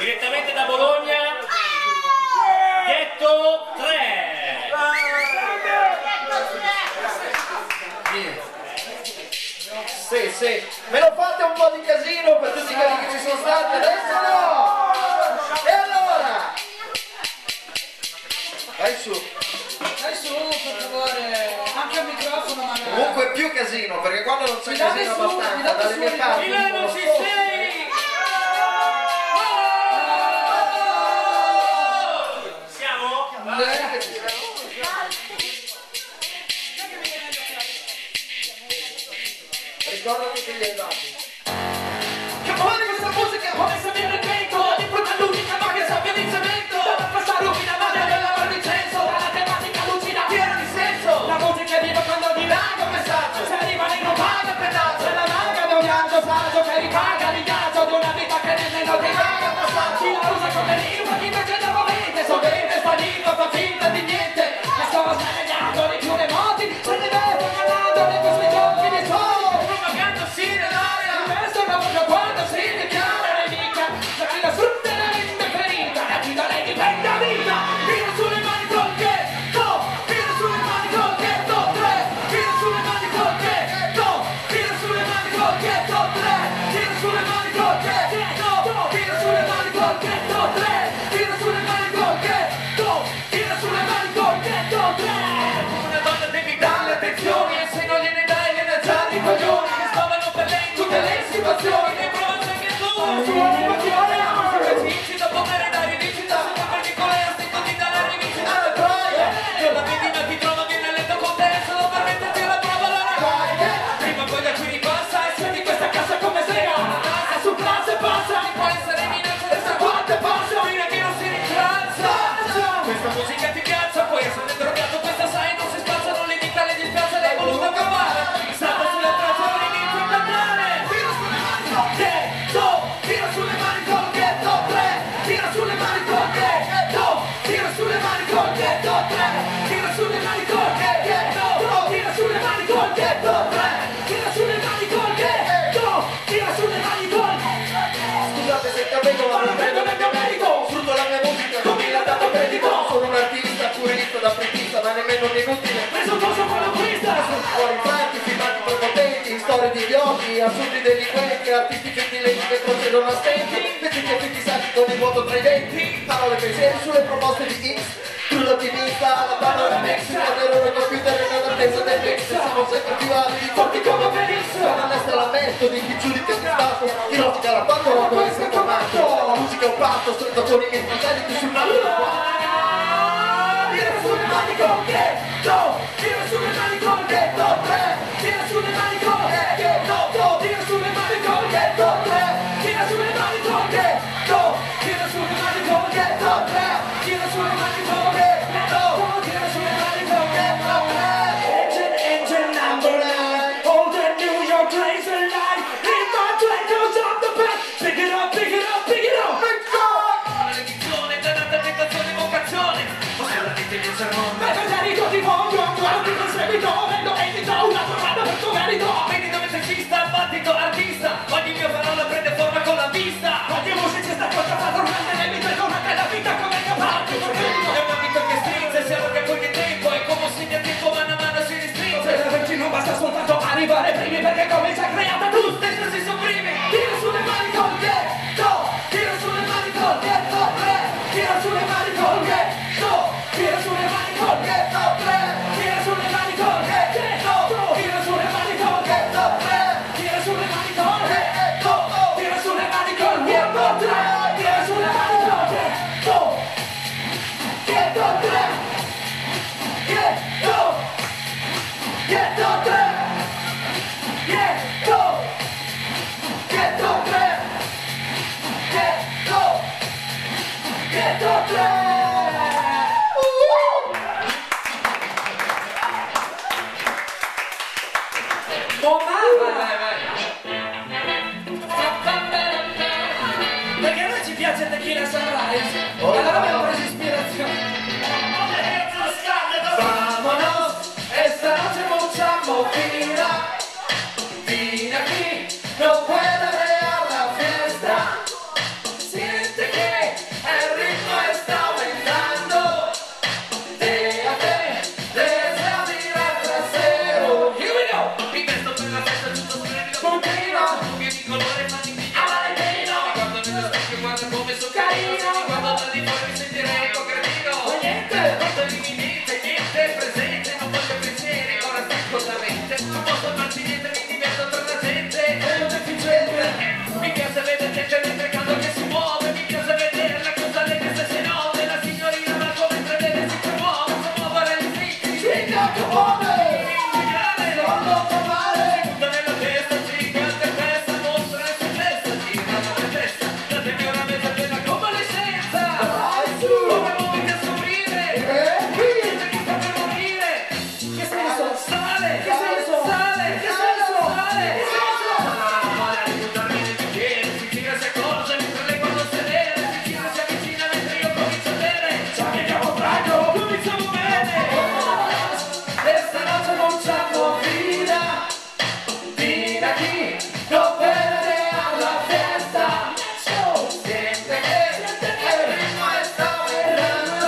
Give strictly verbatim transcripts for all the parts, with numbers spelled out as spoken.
direttamente da Bologna, Ghetto tre. Sì, sì, me lo fate un po' di casino per tutti quelli che ci sono stati, adesso no! E allora? Vai su. Dai su, per favore, anche al microfono magari. Comunque più casino, perché quando non c'è Mi date casino su, abbastanza, mi date dalle su mie di- parti. Milano ci sei! Siamo? Ricordati che gli hai dati. Che vuole questa musica, come se viene il vento, di fronte all'unica ma che sappia di cemento. Da passare un finale della Barbicenzo, dalla tematica lucida piena di senso. La musica è viva quando dilaga un messaggio, se arriva lei non paga il pedaggio. È la maga di un viaggio saggio che ripaga di viaggio di una vita che nemmeno ti paga il passaggio. Chi la usa come lingua, chi invece da movente, sovente sta lingua fa finta di niente. Le sto svegliando di più dei moti, se ne vede parlando di questi giochi di soli. Propaganda sì nell'aria! Questo è proprio quando si dichiara nemica, la chi la sfrutta e la rende ferita, la chi da lei dipende a vita. Tira sulle mani col ghetto, tira sulle mani col ghetto tre, tira sulle mani col ghetto, tira sulle mani col ghetto tre, tira sulle mani col ghetto, tira sulle mani col ghetto tre, tira sulle mani col ghetto, tira sulle mani col ghetto tre. Una donna devi darle attenzioni e se non gliene dai gliene alzare i coglioni che stavano per lei in tutte le situazioni e provate anche tu Sua animazione, che ci incita a potere da rivincita sempre per piccole aspettati dalla rivincita alla troia e la pedina ti trova viene a letto con te solo per metterti alla prova la raga prima poi da qui ripassa e senti questa cassa come sega a su classe passa e può essere minaccia questa quante passa fino a che non si rincalza questa musica ti piazza puoi essere drogato questa sai non si spazza non li dica le dispiace l'hai voluto cavare stata sulle tracce non inizio a cantare tira sulle mani col ghetto, tira sulle mani col ghetto tre, tira sulle mani col ghetto, tira sulle mani col ghetto tre, tira sulle mani col ghetto, tira sulle mani col ghetto tre, tira sulle mani col ghetto, tira sulle mani col Scusate se capito, ma non prendo nel mio merito. Sfrutto la mia musica come l'ha dato credito. Sono un artista, purista da frettista, ma nemmeno un inutile. preso posto con l'acquista. Fuori infatti, filmati prepotenti, storie di idioti, assurdi delinquenti, artisti gentilenti che procedono a stenti, vestiti e fissati con il vuoto tra i denti, parole pensieri sulle proposte di X, crudo ottimista, la parola mix, quando il computer è nell'attesa del mix, siamo sempre più alti, forti come Felix, non resta lamento di chi giudica di stato, chi rosica la quattro quando è stato matto, la musica è un patto, stretto con i miei fratelli che sul mano Tira sulle mani col ghetto, tira sulle mani col ghetto tre, tira sulle mani col ghetto, tira sulle mani col ghetto tre, tira sulle mani col ghetto, tira sulle mani col ghetto tre, tira sulle mani col ghetto, tira sulle mani col ghetto tre. Engine, engine number nine, hold the New York laser line, in my train goes up the back, pick it up, pick it up, pick it up, let's go! maledizione dannata tentazione e vocazione ma solamente il sermone Ma cosa dico ti voglio, guardi col seguitore, lo edito una trovata per tuo merito. vedi dove c'è ci sta il battito artista ogni mia parola prende forma con la vista Ogni musicista contraffato ormai nel mito e con anche la vita come caparti per è un ambito che stringe sia lo che poi che tempo e come segna il tempo mano a mano si restringe Per averci non basta soltanto arrivare primi perché comincia creata tu. stesso si sopprime Tira sulle mani col ghetto, tira sulle mani col ghetto tre, tira sulle mani col ghetto, tira sulle mani col ghetto tre, tira sulle mani col ghetto, tira sulle mani col ghetto tre, tira sulle mani col ghetto, tira sulle mani col ghetto tre, tira sulle mani col ghetto, ghetto tre, ghetto, ghetto tre, ghetto. Ghetto tre! Ghetto! Ghetto tre! Oh mamma! vai vai Perché a noi ci piace Tequila Sunrise? Oh, Allora abbiamo no. preso ispirazione. Vámonos, esta noche mucha movida. Vine aquí, no puedo arreglar la fiesta. Siente que molto male. Butta nella testa, sì, che alta testa, mostra le sue testa, gira la testa, datemi una mezza piena convalescenza. Vai su. Come muoviti a soffrire, Eh, qui. c'è chi sta per morire. Che senso? Sale, Che senso? sale, Che senso? sale. Che senso? Allora non vale aiutarmi nei bicchieri, si gira, si accorge, mentre lei guarda sedere, si gira, si avvicina, mentre io comincio a bere. Ci amichiamo franco. Cominciamo bene. E stanotte non c'hanno vita. Vita chi non perde alla festa. Siente che il ritmo sta verrando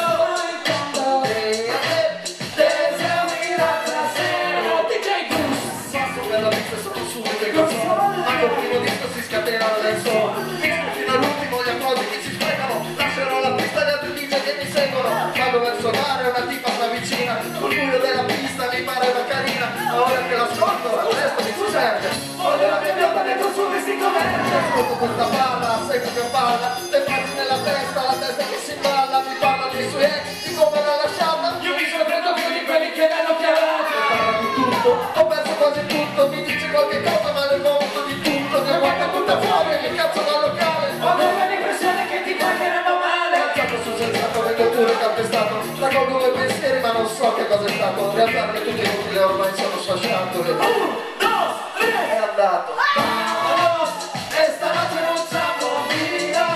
e a te Desidera trasero D J Goose. passo per la pista sono subito in console. Anche il primo disco si scatenano dai suoni. Fino all'ultimo gli applausi che si sprecano. Lascerò la pista gli altri D J che mi seguono. Vado verso mare, una tipa sta vicina. Col buio della pista mi pare una carina. Ma ora che l'ascolto, il resto mi succede. Voglio la mia bionda dentro il suo vestito verde. Ascolto questa palla, seguo che palla. Le frasi nella testa, la testa che si balla. Mi parla dei suoi ex, di come l'ha lasciata. Io mi sorprendo più di quelli che l'hanno chiamato. Parla di tutto, ho perso quasi tutto. Mi dice qualche cosa ma nel momento di tutto mi guarda tutta fuori e mi cazzo dal locale. Ho come l'impressione che ti pagheranno male. Gioco sul sensato, vengo pure calpestato. Raccolgo due pensieri ma non so che cosa è stato. In realtà che tutto è inutile, ormai sono sfasciato. E Un, due, tre. è andato. Vámonos. E stanotte non siamo via.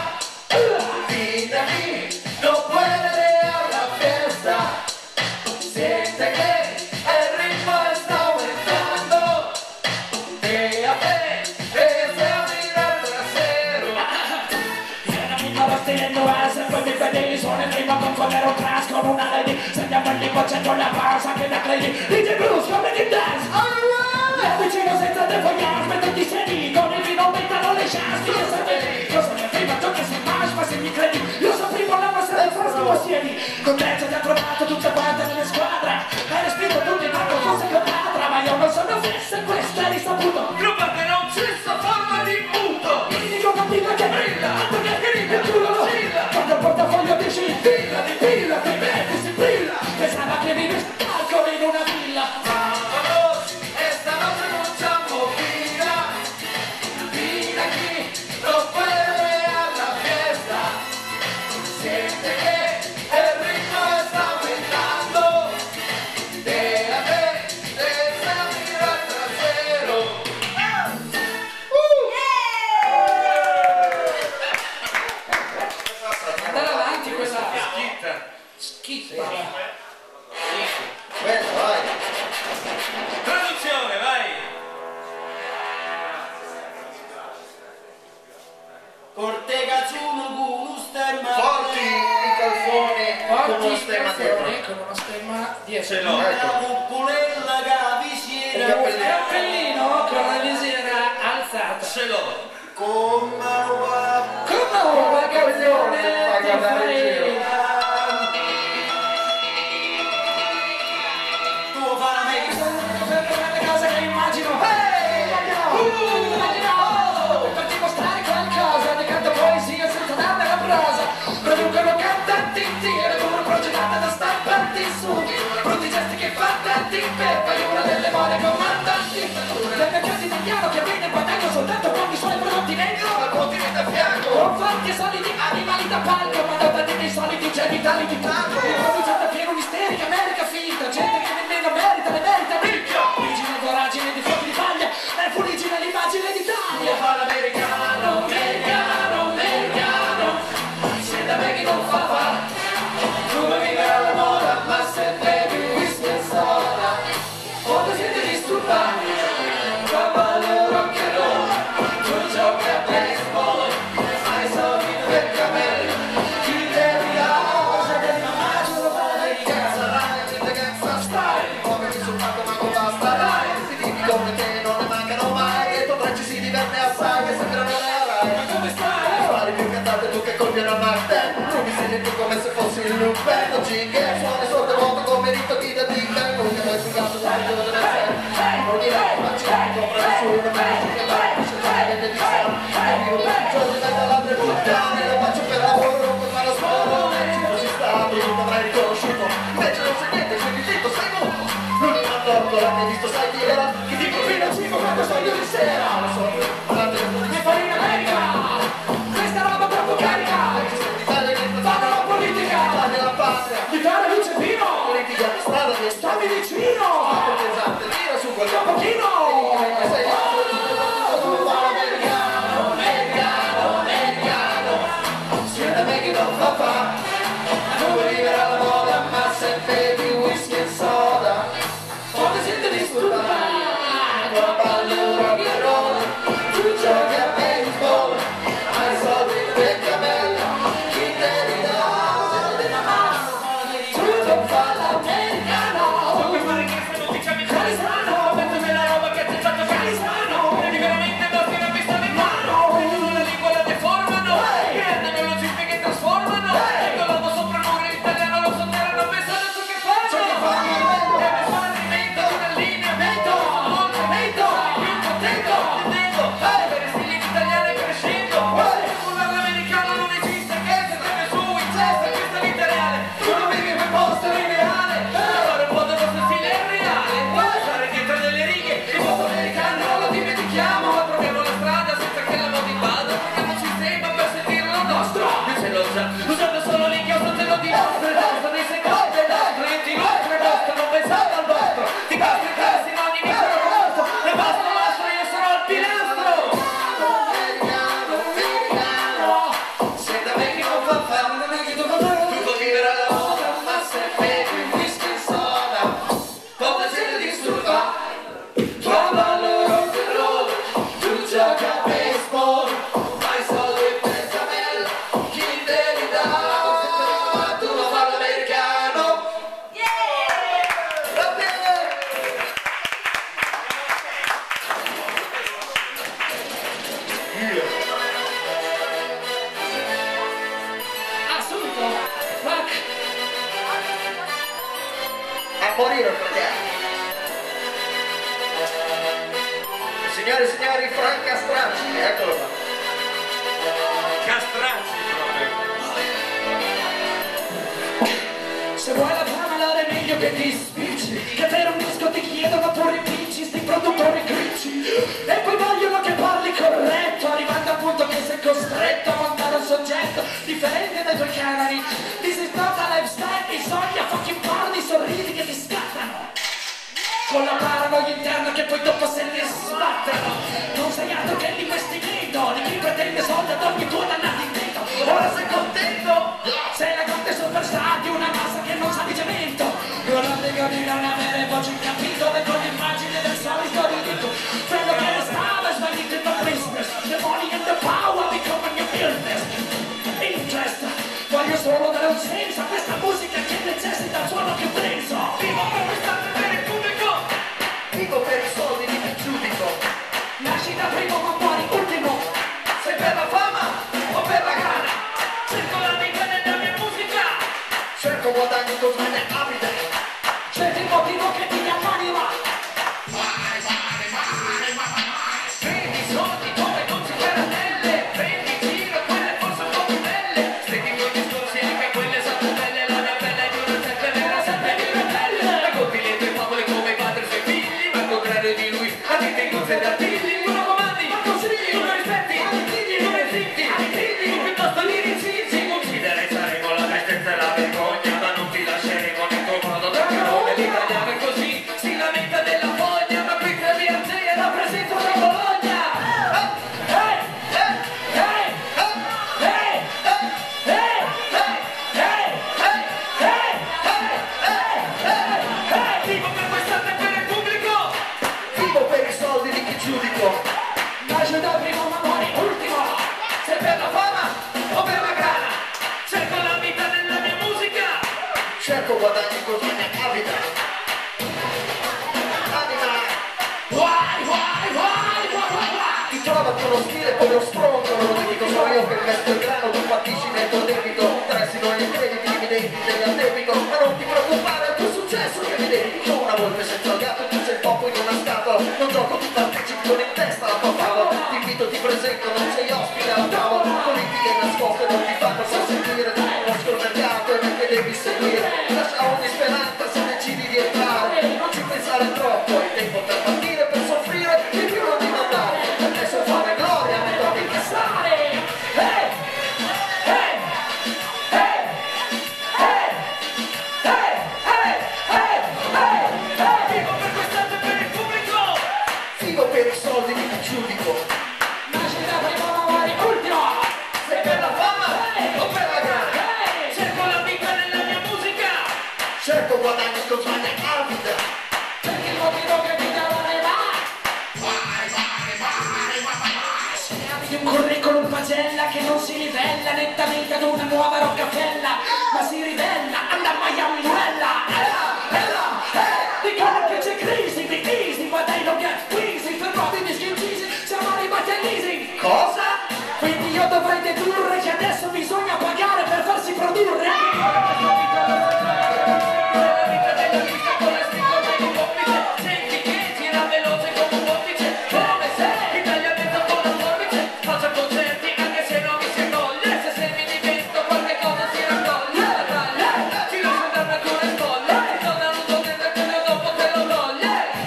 Vita chi non può vedere alla fiesta. Siente che il ritmo sta aumentando. E a te, e siamo in trasero. Era mi stavo stendo e poi mi vedevi suoni prima con quell'ero trash con una lady. Sentiamo lì facendo la pausa che da credi. D J Bruce come di dance. È vicino senza defogliare, mentre ti siedi con il vino aumentano le chance. Io sapevi, io sono il primo gioco si mangia, ma se mi credi, io sapevo la nostra di fresco possiedi. Con te ci abbiamo provato tutte quante nelle squadre. Hai respinto tutti i marco forse con l'altra, ma io non sono fesso e questo è risaputo. Rubate non c'è sta forma di muto. Mi dico continua che brilla, altro che grida, tu lo brilla. Quando il portafoglio dici fila di fila, che metti si brilla. Pensava che vivi alcol in una villa. Vámonos, e stanotte non siamo via. Vita chi non può vedere alla fiesta. Siente che il ritmo sta aumentando. E a te, e siamo in trasero. Andare avanti quella Schitta. schiffa. Bene, vai. Traduzione, vai. Cortega Zuno con uno stemma. Porti i calzoni con uno stemma dietro. con uno stemma dietro. Ce l'ho. Una cupolella che la vicina. Un cappellino. Cappellino con la visiera alzata. Ce l'ho. Come una Come una canzone Fai ti guardare in fai. giro. tu fai Sempre quelle cose che immagino. Ehi! Uh, immagino! Per dimostrare qualcosa, ne canto poesia senza darne la prosa. Producono cantanti intere, come progettata da stampanti su. Brutti gesti che fa tanti per poi una delle more comandanti. Del mercato italiano che vende il guadagno soltanto con i suoi prodotti negro. Al continente a fianco. Con forti e solidi animali da palco, ma da tanti dei soliti genitali di tanto. Producente pieno un'isterica America finta, gente che nemmeno merita, ne merita minchia. Origine voragine di fuochi di paglia, è fuligine l'immagine d'Italia. Fa l'americano, americano, americano, se da me che non fa fa, come vive alla moda, ma se bevi whisky e soda, quando siete disturbati, cavallo rock and roll, tu giochi a baseball, hai soldi per cammelli, chi devi la cosa del mamaggio lo fai in casa. Sarai gente che sa stare. Come mi sono fatto ma non basta dai. Figli come te non ne mancano mai. E tra ci si diverte assai che sembrano le rai. Ma come stai? Spari più cantate tu che colpire al martello. Tu mi sei tu come se fossi il luppello. Ginghe, suoni sotto vuoto come rito chi da dica. Non che mai fugato da rito delle sei. Non direi ma ci compra nessuno. Ma non che la dice che la vende di sé. E vivo tutti i giorni dalle altre puttane. Lo faccio per lavoro, poi fa lo sporo. Ci così sta, tu non avrai riconosciuto. Invece non sai niente, sei di zitto, sei muto. L'unica tortola che hai visto sai chi era. sera, che ti combina il cibo quando sogno di sera. Lo so, guardate, E poi in America, questa roba troppo carica. Fanno la politica, Italia la patria, l'Italia luce vino. politica di strada, di Stammi vicino, pesante, tira su quel un pochino. sei americano, americano, americano, sia da me che non fa fa, non vuoi vivere alla moda, ma se bevi whisky e soda, Come siete disturbati? tua ballo rock and roll, tu giochi a baseball, hai soldi per cammello, chi te li dà? Tu non fa l'americano. Puoi fare questo, non ti chiami Calisano. Metto nella roba che ti fatto Calisano. Devi veramente darti una pista in mano. Prendono la lingua e la deformano. Creano logistiche che trasformano. E colando sopra il muro italiano lo sotterrano pensando a ciò che fanno. Deve fare rimetto di un allineamento. Molto mento, più contento. Intendo, avere stili italiani crescendo. Parlare l'americano non esiste, che se deve su in testa, questa è vita reale. Tu non vivi quel posto ideale. Allora un po' del nostro stile è reale. Stare dietro delle righe, il posto americano non lo dimentichiamo. Ma troviamo la strada senza che la moda invada. Troviamo un sistema per sentirlo nostro. Io ce l'ho già, usando solo l'inchiostro te lo dimostro. Il nostro dei secondi dell'altro, io ti mostro il vostro, non pensate al vostro. Ti basta i tre sinonimi per un vostro. E basta il nostro, io sono il pilastro. Americano, americano, sei da me che non fa fare, non è che tu non tutto vivere alla moda, ma se bevi whisky e soda, come siete disturbati? Tua ballo rock and roll, tu giochi a baseball, hai soldi per cammello, chi te li dà? Tu non fai l'americano. Va bene! Assunto, Mac, A morire perché? Signore e signori, Franca Stracci, eccolo qua. Castracci proprio. se vuoi la fama allora è meglio che ti spicci. Che per un disco ti chiedono pure i pinci, sti produttori gricci. E poi vogliono che parli corretto, arrivando al punto che sei costretto a montare un soggetto differente dai tuoi canoni. This is not a lifestyle, i sogni a fucking parli, sorridi che ti scattano. Con la paranoia interna che poi dopo se ne sbattono. Non sei altro che l'investimento di chi pretende soldi ad ogni tuo dannato intento. Ora sei contento? Sei la grande superstar di una massa che non sa di cemento. Non dico di non avere voce in capitolo e con l'immagine del solito ridicolo. Quello che restava è svanito in the business. The money and the power become a new business. Interest, voglio solo dare un senso a questa musica che necessita un suono più denso. Vivo per quest'arte per il pubblico. Vivo per i soldi di chi giudico. Nasci da primo ma muori ultimo. Sei per la fama o per la gana? Cerco la vita nella mia musica. Cerco guadagno con me ne abita. Cerchi il motivo che ti anima. Prendi soldi come non si caramelle. Prendi in giro quelle forse un po' più belle. Segui i tuoi discorsi che quelle sono belle. La mia bella è di una sette vera, sette di una belle. Racconti le tue favole come padre e suoi figli. Ma al contrario di lui, a te tengo sei da figli. Tu non comandi, ma consigli. Tu non rispetti, tu non zitti. Tu piuttosto li ricicci. Uccidere saremo la tristezza e la vergogna. Ma non ti lasceremo nel tuo modo da parole. L'italiano è così, si lamenta della fogna. Ma qui tra via Zia rappresenta la Bologna. Hey! Hey! Hey! Hey! Hey! Hey! Hey! Vivo per quest'arte per il pubblico. Vivo per i soldi di chi giudico. Nasci da primo ma muori ultimo. Se per la fama o per la grana. Cerco la vita nella mia musica. Cerco guadagni con me ne abita. Anima, Why? Why? Why? Why? Why? ti trovati uno stile poi lo stronzo. Non lo dico solo io che investo il grano. Tu patisci nel tuo debito. Prestino i crediti, i dividendi degli addebito. Ma non ti preoccupare, è il tuo successo che mi dedico. Una volpe senza il gatto, tu sei il topo in una scatola. Non gioco, ti partecipi con in testa la tua favola. Ti invito, ti presento, non sei ospite alla tavola. Politiche nascoste non ti fanno sentire. Tu conosco il mercato e me che devi seguire. Lascia ogni speranza se decidi di entrare. Non ci pensare troppo, è tempo per partire. Vivo per i soldi che ti giudico. Nasci da primo amore ultimo. Sei per la fama o per la grana? Cerco la vita nella mia musica. Certo guadagno sto fare a vita. Perché il motivo che ti dà la leva. Di un curriculum pagella che non si rivela nettamente ad una nuova Roccafella, ma si rivela, anda a Miami Nuella. Dicono che c'è crisi di easy, ma dai non mi acquisi, per nuovi dischi incisi siamo arrivati all'easing. Cosa? Quindi io dovrei dedurre che adesso bisogna pagare per farsi produrre. Nella vita della vita con la sticcotta di un complice. Senti che gira veloce come un vortice. Come se Italia mezzo con la forbice. Faccio concerti anche se non mi si accoglie. Se se mi divento qualche cosa si raccoglie. La taglia, ci lascio andare natura e spoglie. Ti torna un giorno e quello dopo te lo toglie.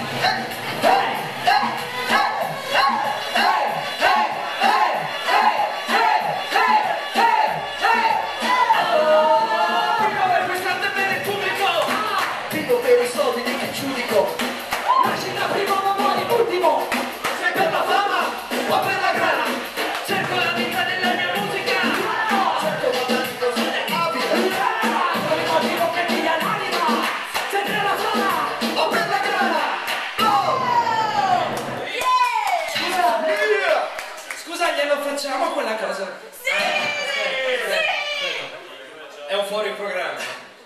Prima per quest'arte per il pubblico. Vivo per i soldi che ti giudico. Nasci da primo ma muori ultimo. Sei per la fama o per la grana? Cerco la vita nella mia musica. Certo guadagno sto fare a vita. Per il motivo che ti dà l'anima. Sempre la fama. O per la grana. Scusa, Yeah! scusa, glielo facciamo quella cosa? È un fuori programma.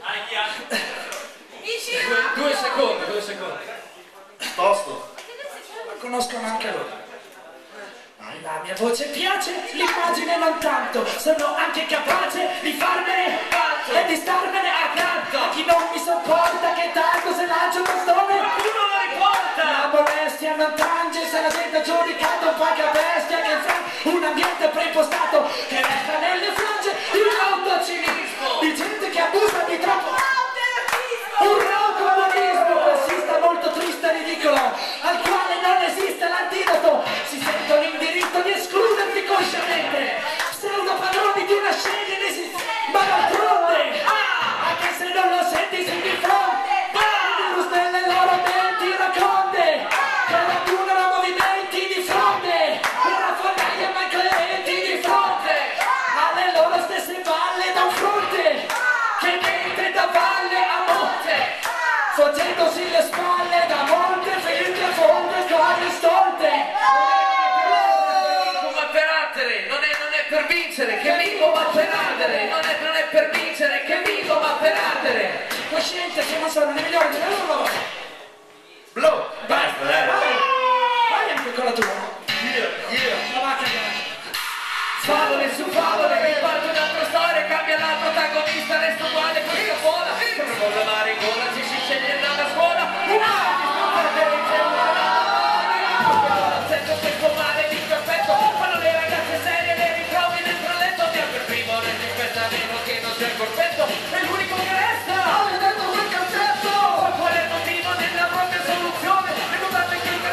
Due, due secondi, due secondi. Tosto. La conoscono anche loro. La mia voce piace, l'immagine non tanto. Sono anche capace di farmene e di starmene accanto. A chi non mi sopporta che tanto se lancio un bastone. Qualcuno lo riporta. La molestia non tange se la gente ha giudicato un paga bestia che fa un ambiente preimpostato che resta nelle frange di un autocinismo, di gente che abusa di troppo. Un raucomonismo classista molto triste e ridicolo, al quale non esiste l'antidoto. Si sentono in diritto di escluderti consciamente, pseudo padroni di una scena inesistente. Ma d'altronde, anche se non lo senti, sei di fronte. Il virus nelle loro menti racconte che raggiungono movimenti di fronte. Una fornaia ma clienti di fronte alle loro stesse palle da un fronte che mette da valle a monte, fottendosi le spalle da monte finché fonte cose stolte. Ma per ardere, non è, non è per vincere che vivo ma per ardere. Non è, non è per vincere che vivo ma per ardere. Cosciente che non sono nei migliori di loro. Blow, basta, dai. Vai, vai anche con la tua. Yeah, yeah. La va a cagare. Favole su favole, mi parte un'altra storia, cambia la protagonista, resto uguale questa buona. Come voglio amare in gola, ci si sceglie dalla scuola. Una, c'è una non sento questo male di perfetto. Quando le ragazze serie le ritrovi dentro il letto, ti per primo non ti aspetta meno che non c'è il corpetto. È l'unico che resta. Hai detto quel concetto! Qual è il motivo della propria soluzione? Le notate che il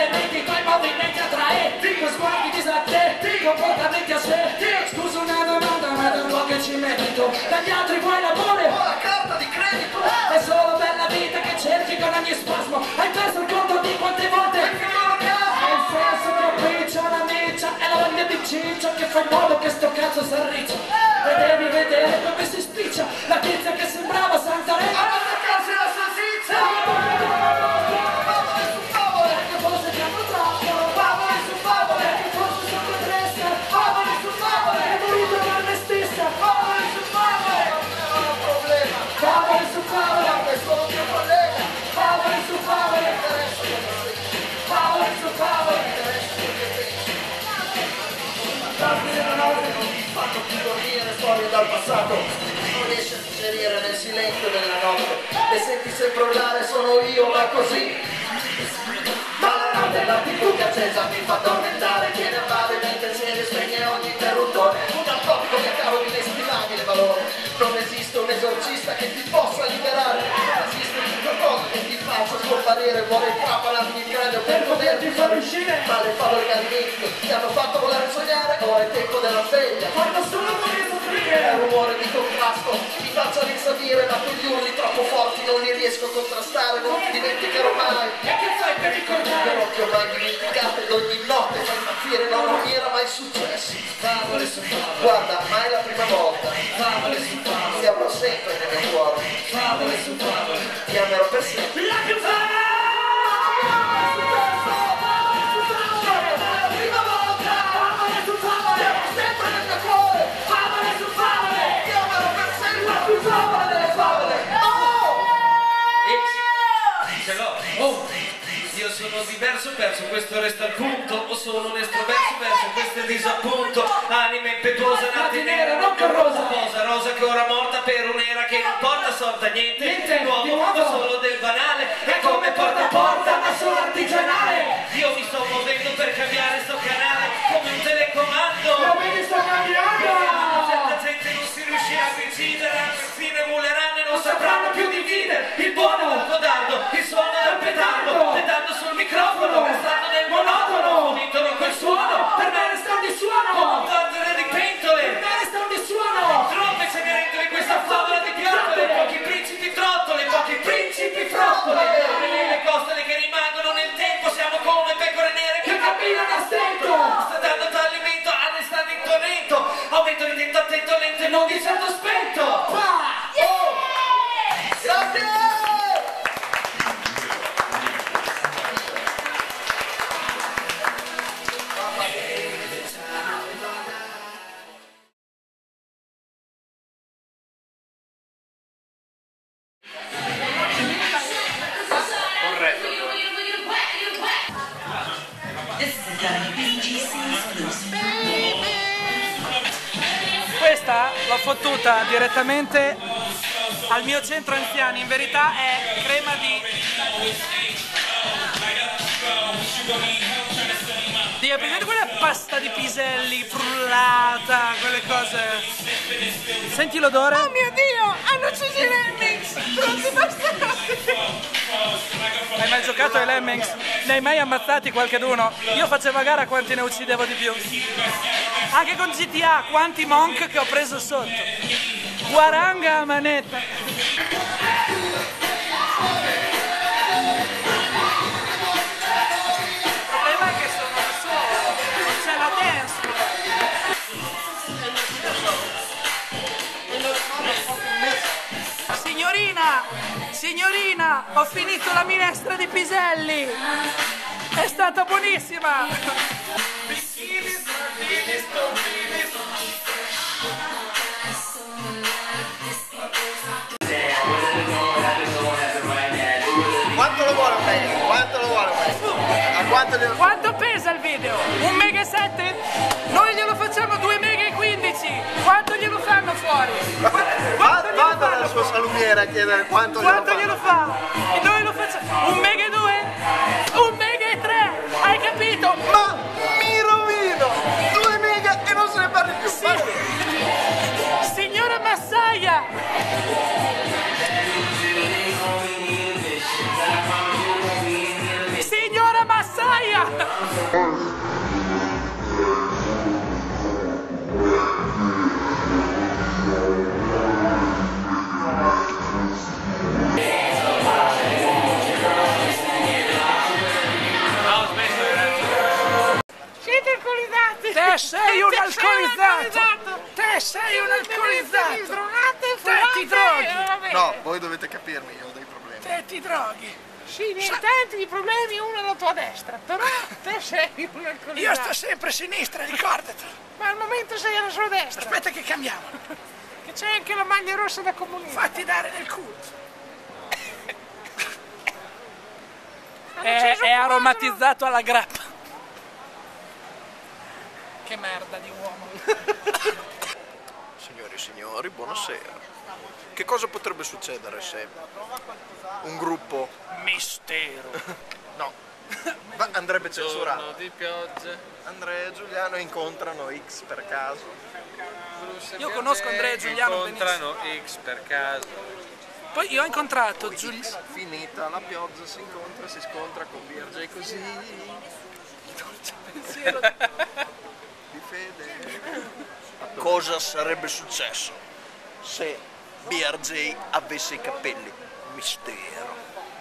elementi, i tuoi movimenti attraenti, con sguardi disattenti, comportamenti assenti. Scusa una domanda, ma da un po' che ci merito, dagli altri vuoi l'amore Ho la carta di credito. è solo bella vita che cerchi con ogni spasmo. Hai perso il conto di quante volte E che loro cazzo. è il senso che piccia la miccia, è la voglia di ciccia che fa in modo che sto cazzo s'arriccia. E devi vedere come si spiccia la tizia che sembrava Santa A Rega. questa casa è la salsiccia. Favole su favole. Che fosse troppo troppo, Favole su favole. che fosse sotto pressa, Favole su favole. e morito da me stessa. Favole su favole. Non ho problema. Favole su favole, È solo mio collega. favole su favole, Adesso io non so. favole su favole. Non mi fanno più dormire storie dal passato. Non riesci a digerire nel silenzio della notte. E senti sempre urlare sono io, ma così. Ma la notte l'attitudine accesa mi fa addormentare. Tiene a bade mentre se ne spegne ogni interruttore. Un narcotico che cavo di inestimabile valore. Non esiste un esorcista che ti possa liberare. Non esiste qualcosa che ti faccia scomparire. Vorrei trapalarmi il cranio per poterti far uscire. Ma le favole che ti hanno fatto voler sognare. Ora è tempo della sveglia. Quando solo voglio È soffrire, un rumore di contrasto, mi faccio rinsavire, ma quegli urli troppo forti non li riesco a contrastare, non ti dimenticherò mai. e che fai per ricordare? Che non ti ho mai dimenticato ed ogni notte fa impazzire, no, non mi era mai successo. Favole su favole, Guarda, mai la prima volta, favole su favole, ti avrò sempre nel mio cuore, favole su favole. ti amerò per sempre. La più fare! La prima volta, Favole su favole! sempre nel mio cuore, Favole su favole! ti amerò per sempre. La più favole delle favole! Oh! X, ce l'ho. Oh, io sono diverso, perso, questo resta il punto. O sono un estroverso, verso questo è disappunto. Anima impetuosa, nati nera, non corrosa. Posa rosa che ora morta per un'era che non porta sorta niente. Niente, nuovo, di nuovo. ma solo del banale. È come porta a porta, ma solo artigianale! Io mi sto muovendo per cambiare sto canale come un telecomando. Lo vedi, sto cambiando! Certa gente non si riuscirà a decidere, anzi ne muleranno e non sapranno più dividere il buono dal codardo, il suono dal petardo, petardo sul microfono, restando nel monotono, unisono quel suono, Per me resta un disuono! tordere di Per pentole, me resta un disuono! troppe cenerentola in questa favola di piantole, pochi principi trottole, pochi principi frottole, le costole che rimangono nel tempo, siamo come pecore nere Che camminano a stento! sta dando fallimento, arrestando in torrento, aumento di tento attento, lento e non di certo spento. Grazie! Questa l'ho fottuta direttamente al mio centro anziani, in verità è crema di... di è presente quella pasta di piselli frullata, quelle cose... Senti l'odore? Oh mio Dio, hanno ucciso i Lemmings! Pronti bastardi! Hai mai giocato ai Lemmings? Ne hai mai ammazzati qualcheduno? Io facevo a gara quanti ne uccidevo di più. Anche con G T A, quanti monk che ho preso sotto. Guaranga a manetta. Il problema è che sono da solo, non c'è la dance. Signorina, signorina, ho finito la minestra di piselli. È stata buonissima. Quanto lo vuole un mega? Quanto lo vuole un mega? A quanto glielo... Quanto pesa il video? Un mega e sette? Noi glielo facciamo due mega e quindici. Quanto glielo fanno fuori? Quanto glielo Vado fanno dalla sua fuori? salumiera a chiedere quanto, Quanto glielo glielo fa? E noi lo facciamo. Un mega e due? Un mega e tre? Hai capito? fa. Ma mi rovino! Due mega e non se ne parli più. Sì. Signora Massaia! Signora Massaia! Te sei un alcolizzato! Te sei un alcolizzato! Drogate, Te ti droghi! No, voi dovete capirmi, io ho dei problemi. Te ti droghi! Sì, ne hai tanti di problemi, uno alla tua destra, però te sei un alcolizzato. Io sto sempre a sinistra, ricordatelo! Ma al momento sei alla sua destra. Aspetta che cambiamo! Che c'è anche la maglia rossa da comunista. Fatti dare nel culo! Hanno È, acceso è un quadro. aromatizzato alla grappa! Che merda di uomo! Signori e signori, buonasera. Che cosa potrebbe succedere se un gruppo... Mistero! No, ma andrebbe censurato. Giorno di pioggia. Andrea e Giuliano incontrano X per caso. Io conosco Andrea e Giuliano incontrano X per caso. Poi io ho incontrato Poi Giuliano. X, finita la pioggia, si incontra, si scontra con B R J così. Pensiero Di fede. Cosa sarebbe successo se B R J avesse i capelli? Mistero.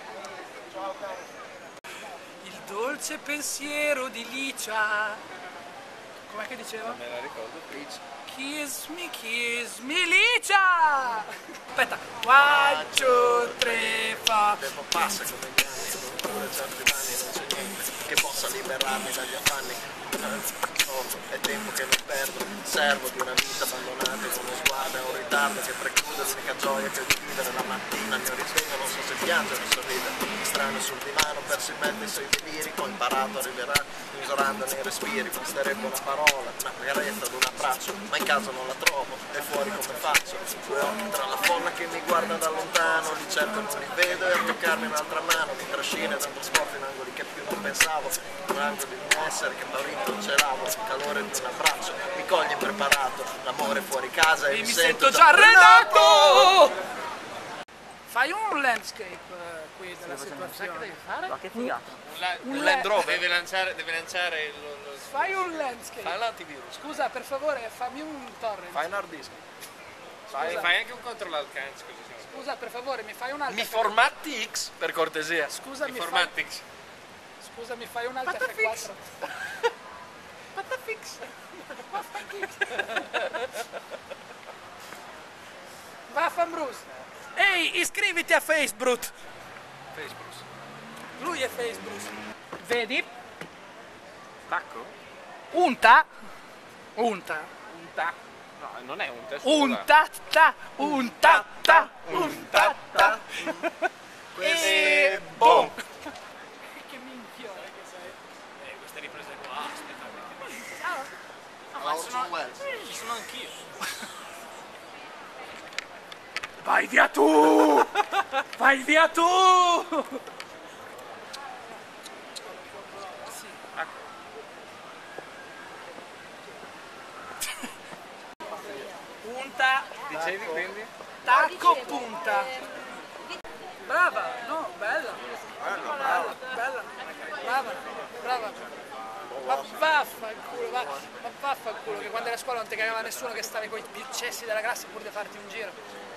Il dolce pensiero di Licia. Com'è che diceva? Me la ricordo Peach. Kiss me, kiss me, Licia! Aspetta. One, two, three, four. Il tempo passa come gli anni, pure certi danni non c'è niente che possa liberarmi dagli affanni. È tempo che non perdo, servo di una vita abbandonata con uno sguardo e un ritardo che preclude l'unica gioia che è di vivere la mattina. Il mio risveglio non so se piangere o sorridere, strano sul divano, perso in mente i suoi deliri, ho imparato a rivelare, misurando nei respiri, basterebbe una parola, una carezza ad un abbraccio, ma in casa non la trovo, e fuori come faccio? Due occhi tra la folla che mi guarda da lontano, li cerco e non li vedo e a toccarmi un'altra mano, mi trascina dentro scoppio in angoli che più non pensavo, un angolo di mio essere che paurito celavo, il calore di un abbraccio, mi coglie impreparato, l'amore fuori casa e, E mi mi sento, sento già arredato! Fai un landscape eh, qui della situazione. Ma che figata. Un, la- Un un Land Rover. Deve lanciare, deve lanciare lo, lo... Fai un landscape. Fai l'antivirus. Scusa, per favore, fammi un torrent. Fai un hard disk. Fai, fai anche un controllo al cancio così siamo. Scusa, per favore, mi fai un altro. Mi formatti X per cortesia. Scusa, I mi fai... Formatics. Scusa, mi fai un altro F quattro. Patafix. Vaffan Bruce. Ehi, iscriviti a Facebook. Facebook. Lui è Facebook. Vedi? Tacco? Unta. Unta. Unta. No, non è un test. Untatta. Untatta. Untatta. Questo E- è boom. Che minchione che sei. Eh, queste riprese qua, aspetta. Orson Welles. Ci sono anch'io. Vai via tu! Vai via tu! Punta, Dicevi quindi? tacco, punta. Brava, no, bella. Bella, bella, bella, brava, brava. Ma vaffanculo, va, ma vaffanculo che quando eri a scuola non ti cagava nessuno che stavi con i più cessi della classe pur di farti un giro.